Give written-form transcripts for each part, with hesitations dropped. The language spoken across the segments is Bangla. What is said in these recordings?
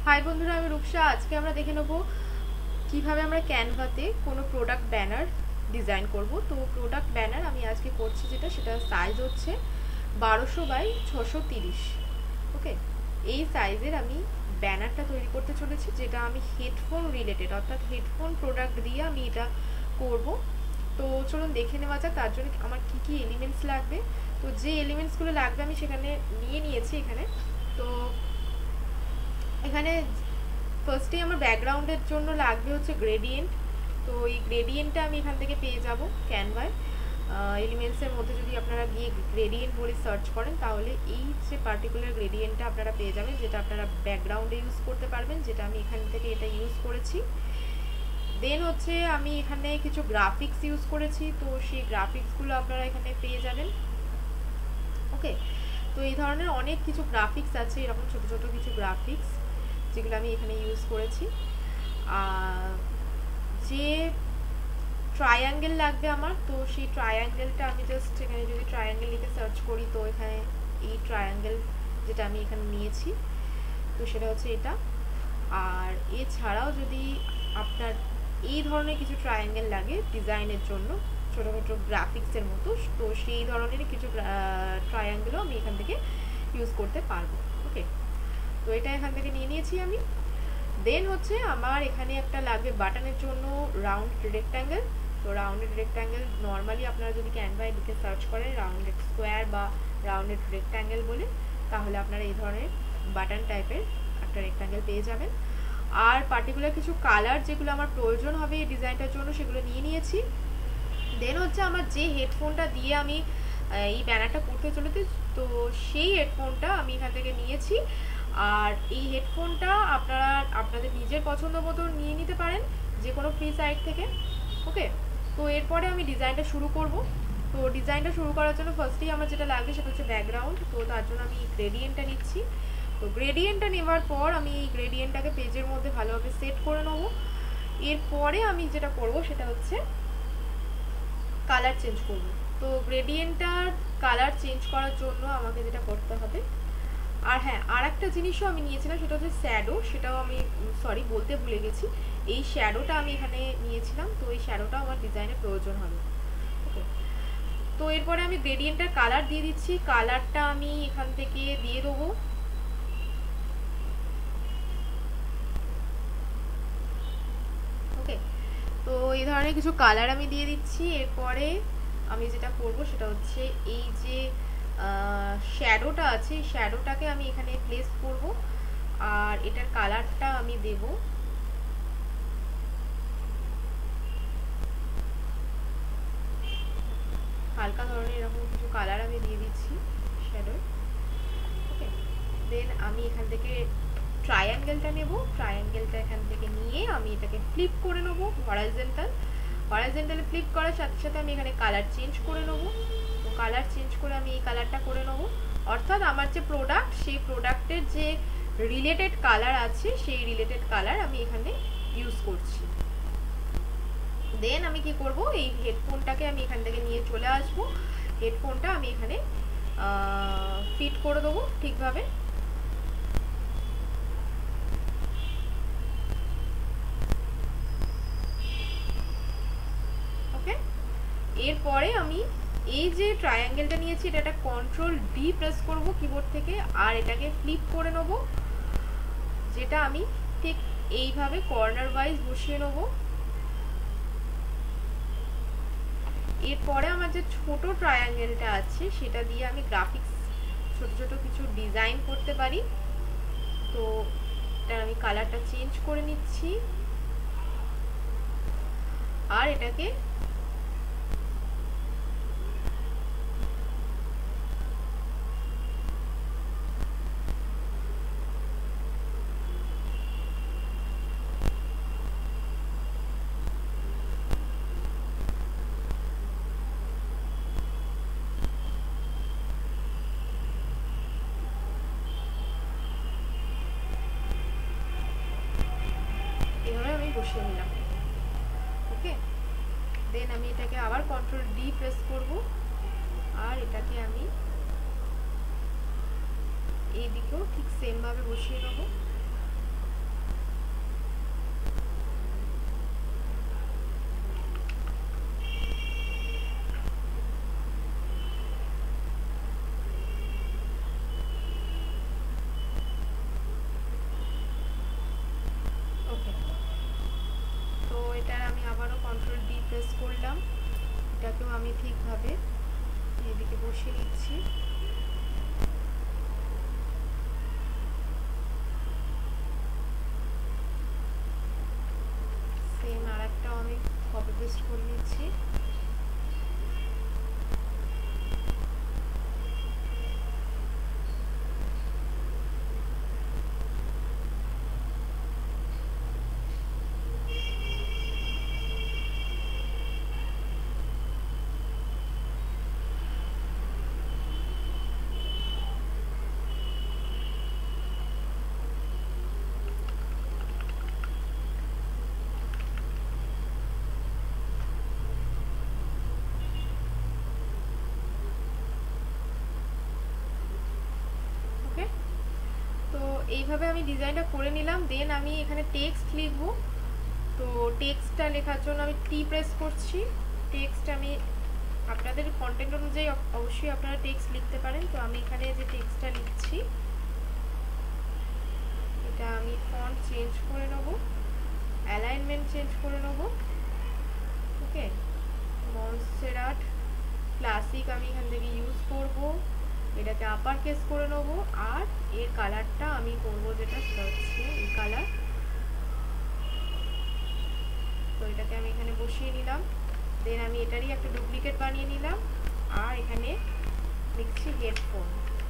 হাই বন্ধুরা, আমি রূপসা। আজকে আমরা দেখে নেব কিভাবে আমরা ক্যানভাতে কোনো প্রোডাক্ট ব্যানার ডিজাইন করব। তো প্রোডাক্ট ব্যানার আমি আজকে করছি সেটা সাইজ হচ্ছে 1200x630। ওকে, এই সাইজের আমি ব্যানারটা তৈরি করতে চলেছি, যেটা আমি হেডফোন রিলেটেড, অর্থাৎ হেডফোন প্রোডাক্ট দিয়ে আমি এটা করব। তো চলুন দেখে নেওয়া যাক তার জন্য আমার কি কি এলিমেন্টস লাগবে। তো যে এলিমেন্টসগুলো লাগবে আমি সেখানে নিয়ে নিয়েছি এখানে। তো এখানে ফার্স্টেই আমার ব্যাকগ্রাউন্ডের জন্য লাগবে হচ্ছে গ্রেডিয়েন্ট। তো এই গ্রেডিয়েন্টটা আমি এখান থেকে পেয়ে যাব ক্যানভায়। এলিমেন্টসের মধ্যে যদি আপনারা গিয়ে গ্রেডিয়েন্ট বলে সার্চ করেন তাহলে এই যে পার্টিকুলার গ্রেডিয়েন্টটা আপনারা পেয়ে যাবেন, যেটা আপনারা ব্যাকগ্রাউন্ডে ইউজ করতে পারবেন, যেটা আমি এখান থেকে এটা ইউজ করেছি। দেন হচ্ছে আমি এখানে কিছু গ্রাফিক্স ইউজ করেছি, তো সেই গ্রাফিক্সগুলো আপনারা এখানে পেয়ে যাবেন। ওকে, তো এই ধরনের অনেক কিছু গ্রাফিক্স আছে, এরকম ছোট ছোট কিছু গ্রাফিক্স যেগুলো আমি এখানে ইউজ করেছি। যে ট্রায়াঙ্গেল লাগবে আমার, তো সেই ট্রায়াঙ্গেলটা আমি জাস্ট এখানে যদি ট্রায়াঙ্গেল লিখে সার্চ করি তো এখানে এই ট্রায়াঙ্গেল যেটা আমি এখানে নিয়েছি, তো সেটা হচ্ছে এটা। আর এছাড়াও যদি আপনার এই ধরনের কিছু ট্রায়াঙ্গেল লাগে ডিজাইনের জন্য, ছোটো ছোটো গ্রাফিক্সের মতো, তো সেই ধরনের কিছু ট্রায়াঙ্গেলও আমি এখান থেকে ইউজ করতে পারবো। ওকে, তো এটা এখান থেকে নিয়ে নিয়েছি আমি। দেন হচ্ছে আমার এখানে একটা লাগবে বাটনের জন্য রাউন্ড রেক্ট্যাঙ্গেল। তো রাউন্ডেড রেক্ট্যাঙ্গেল নর্মালি আপনারা যদি ক্যানভায় লিখে সার্চ করেন রাউন্ডেড স্কোয়ার বা রাউন্ডেড রেক্ট্যাঙ্গেল বলে, তাহলে আপনারা এই ধরনের বাটন টাইপের একটা রেক্ট্যাঙ্গেল পেয়ে যাবেন। আর পার্টিকুলার কিছু কালার যেগুলো আমার প্রয়োজন হবে এই ডিজাইনটার জন্য সেগুলো নিয়ে নিয়েছি। দেন হচ্ছে আমার যে হেডফোনটা দিয়ে আমি এই ব্যানারটা করতে চলেছি, তো সেই হেডফোনটা আমি এখান থেকে নিয়েছি। আর এই হেডফোনটা আপনারা আপনাদের নিজের পছন্দ মতো নিয়ে নিতে পারেন যে কোনো ফ্রি সাইট থেকে। ওকে, তো এরপরে আমি ডিজাইনটা শুরু করব। তো ডিজাইনটা শুরু করার জন্য ফার্স্টেই আমার যেটা লাগবে সেটা হচ্ছে ব্যাকগ্রাউন্ড। তো তার জন্য আমি গ্রেডিয়েন্টটা নিচ্ছি। তো গ্রেডিয়েন্টটা নেওয়ার পর আমি এই গ্রেডিয়েন্টটাকে পেজের মধ্যে ভালোভাবে সেট করে নেবো। এরপরে আমি যেটা করব সেটা হচ্ছে কালার চেঞ্জ করব। তো গ্রেডিয়েন্টটার কালার চেঞ্জ করার জন্য আমাকে যেটা করতে হবে, আর হ্যাঁ, আর একটা জিনিসও আমি নিয়েছিলাম সেটা হচ্ছে শ্যাডো। সেটাও আমি বলতে ভুলে গেছি, এই শ্যাডোটা আমি এখানে নিয়েছিলাম। তো এই শ্যাডোটা আমার ডিজাইনে প্রয়োজন হবে। ওকে, তো এরপরে আমি গ্রেডিয়েন্টটার কালার দিয়ে দিচ্ছি। কালারটা আমি এখান থেকে দিয়ে দেবো ওকে, তো এই ধরনের কিছু কালার আমি দিয়ে দিচ্ছি। এরপরে আমি যেটা করব সেটা হচ্ছে এই যে শ্যাডোটা আছে, শ্যাডোটাকে আমি এখানে প্লেস করব। আর এটার কালারটা আমি দেব হালকা ধরনের, এরকম কিছু কালার আমি দিয়ে দিচ্ছি শ্যাডো। ওকে, দেন আমি এখান থেকে ট্রায়াঙ্গেলটা নেব। ট্রায়াঙ্গেলটা এখান থেকে নিয়ে আমি এটাকে ফ্লিপ করে নেব হরাইজন্টালে ফ্লিপ করার সাথে সাথে আমি এখানে কালার চেঞ্জ করে নেব। তো কালার চেঞ্জ করে আমি এই কালারটা করে নেব, অর্থাৎ আমার যে প্রোডাক্ট সেই প্রোডাক্টের যে রিলেটেড কালার আছে সেই রিলেটেড কালার আমি এখানে ইউজ করছি। দেন আমি কি করব, এই হেডফোনটাকে আমি এখান থেকে নিয়ে চলে আসব। হেডফোনটা আমি এখানে ফিট করে দেবো ঠিকভাবে। ওকে, এরপরে আমি এই যে ট্রায়াঙ্গেলটা নিয়েছি এটা কন্ট্রোল ডি প্রেস করব কিবোর্ড থেকে, আর এটাকে ফ্লিপ করে নেব, যেটা আমি ঠিক এইভাবে কর্নার ওয়াইজ বসিয়ে নেব। এরপরে আমার যে ছোট ট্রায়াঙ্গেলটা আছে সেটা দিয়ে আমি গ্রাফিক্স ছোট ছোট কিছু ডিজাইন করতে পারি। তো এটা আমি কালারটা চেঞ্জ করে নিচ্ছি আর এটাকে বসিয়ে নিলাম। ওকে, দেন আমি এটাকে আবার কন্ট্রোল ডি প্রেস করব আর এটাকে আমি এই দিকেও ঠিক সেম ভাবে বসিয়ে নেব। বসিয়ে নিচ্ছি। সেম আর একটাও আমি কপি পেস্ট করে নিচ্ছি। এইভাবে আমি ডিজাইনটা করে নিলাম। দেন আমি এখানে টেক্সট লিখবো। তো টেক্সটটা লেখার জন্য আমি টি প্রেস করছি। টেক্সট আমি আপনাদের কন্টেন্ট অনুযায়ী অবশ্যই আপনারা টেক্সট লিখতে পারেন। তো আমি এখানে যে টেক্সটটা লিখছি এটা আমি ফন্ট চেঞ্জ করে নেব, অ্যালাইনমেন্ট চেঞ্জ করে নেব। ওকে, মনসেরাট ক্লাসিক আমি এখান থেকে ইউজ করব, এটাকে আপার কেস করে নেব। আর এর কালারটা আমি করব যেটা সেটা হচ্ছে এই কালার। তো এটাকে আমি এখানে বসিয়ে নিলাম। দেন আমি এটারই একটা ডুপ্লিকেট বানিয়ে নিলাম। আর এখানে লিখছি হেডফোন।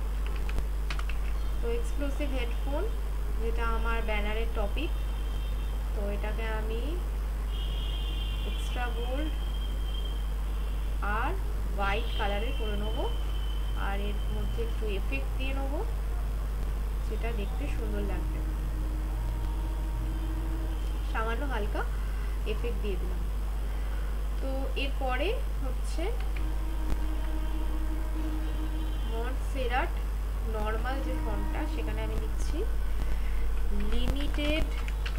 তো এক্সক্লুসিভ হেডফোন যেটা আমার ব্যানারের টপিক। তো এটাকে আমি এক্সট্রা বোল্ড আর হোয়াইট কালারে করে নেব। আর এর মধ্যে একটু এফেক্ট দিয়ে নেব যেটা দেখতে সুন্দর লাগবে। সামান্য হালকা এফেক্ট দিয়ে দিলাম। তো এরপরে হচ্ছে মনসেরাট নর্মাল যে ফন্টটা সেখানে আমি লিখছি লিমিটেড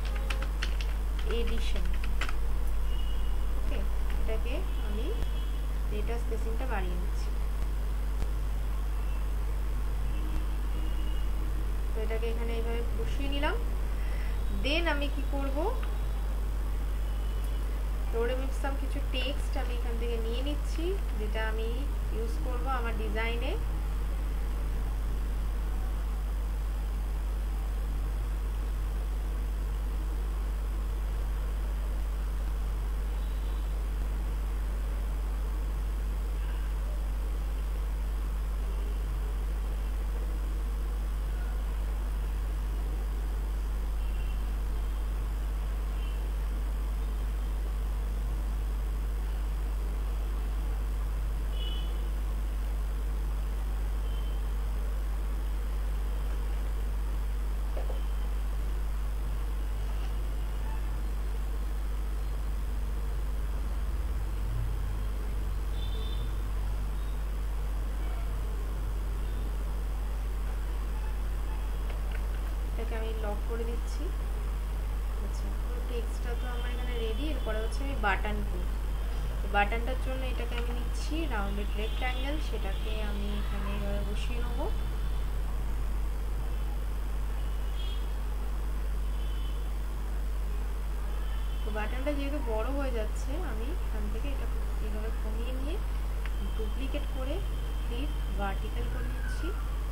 এডিশন। ওকে, এটাকে আমি ডেটা স্পেসিংটা বাড়িয়ে নিচ্ছি। তো এটাকে এখানে এইভাবে বসিয়ে নিলাম। দেন আমি কি করব, রোডে মিপসাম কিছু টেক্সট আমি এখান থেকে নিয়ে নিচ্ছি যেটা আমি ইউজ করব আমার ডিজাইনে। আমি লক করে দিচ্ছি। আচ্ছা, টেক্সটটা তো আমার এখানে রেডি। এরপরে হচ্ছে আমি বাটন করব। তো বাটনটার জন্য এটাকে আমি নিচ্ছি রাউন্ডেড রেক্ট্যাঙ্গেল, সেটাকে আমি এখানে বসিয়ে নেব। তো বাটনটা যেহেতু বড় হয়ে যাচ্ছে আমি এখান থেকে এটা এইভাবে কমিয়ে নিয়ে ডুপ্লিকেট করে ফ্লিপ ভার্টিক্যাল করে নিচ্ছি।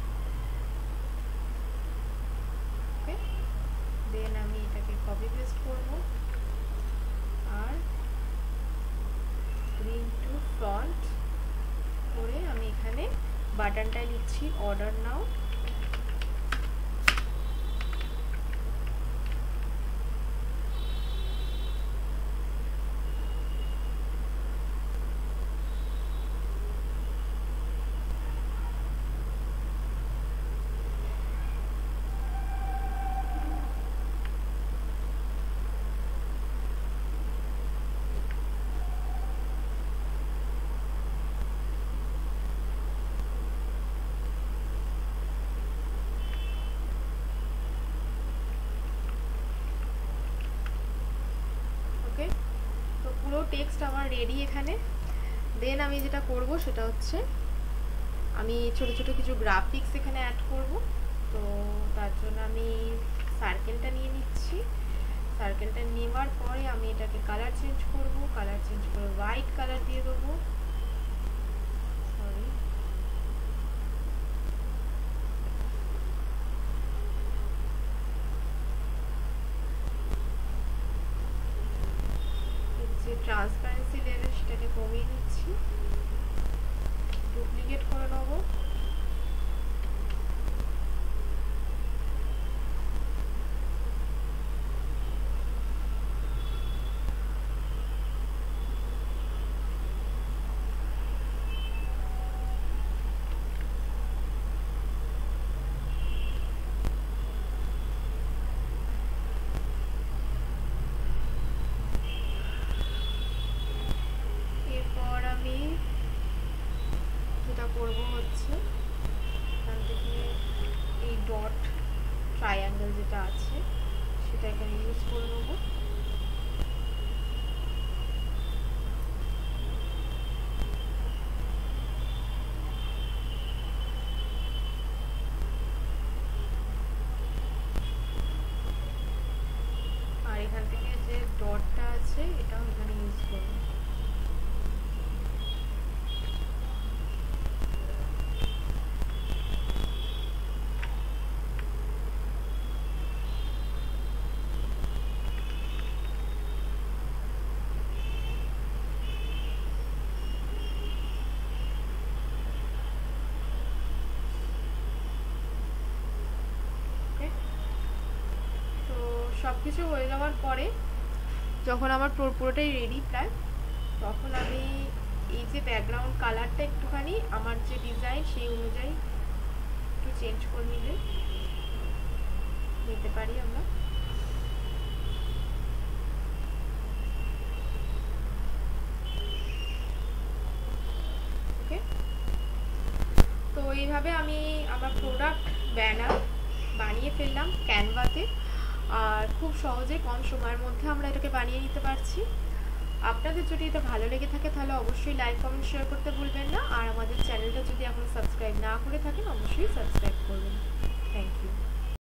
ওকে, দেন আমি এটাকে কপি পেস্ট করব আর ব্রিং টু ফ্রন্ট করে আমি এখানে বাটনটা লিখছি অর্ডার নাও। পুরো টেক্সট আমার রেডি এখানে। দেন আমি যেটা করব সেটা হচ্ছে আমি ছোট ছোট কিছু গ্রাফিক্স এখানে অ্যাড করব। তো তার জন্য আমি সার্কেলটা নিয়ে নিচ্ছি। সার্কেলটা নেওয়ার পরে আমি এটাকে কালার চেঞ্জ করব। কালার চেঞ্জ করে হোয়াইট কালার দিয়ে দেবো। সরি, কমিয়ে নিচ্ছি, ডুপ্লিকেট করে নেবো। করবো হচ্ছে এখান থেকে এই ডট ট্রায়াঙ্গেল যেটা আছে সেটা এখানে ইউজ করে নেবো। আর এখান থেকে যে ডটটা আছে এটাও এখানে ইউজ করবো। সব কিছু হয়ে যাওয়ার পরে যখন আমার পুরোটাই রেডি প্রায়, তখন আমি এই যে ব্যাকগ্রাউন্ড কালারটা একটুখানি আমার যে ডিজাইন সেই অনুযায়ী একটু চেঞ্জ করে নিতে পারি আমরা। ওকে, তো এইভাবে আমি আমার প্রোডাক্ট ব্যানার বানিয়ে ফেললাম ক্যানভাতে, আর খুব সহজে কম সময়ের মধ্যে আমরা এটাকে বানিয়ে নিতে পারছি। আপনাদের যদি এটা ভালো লেগে থাকে তাহলে অবশ্যই লাইক কমেন্ট শেয়ার করতে ভুলবেন না, আর আমাদের চ্যানেলটা যদি এখন সাবস্ক্রাইব না করে থাকেন অবশ্যই সাবস্ক্রাইব করবেন।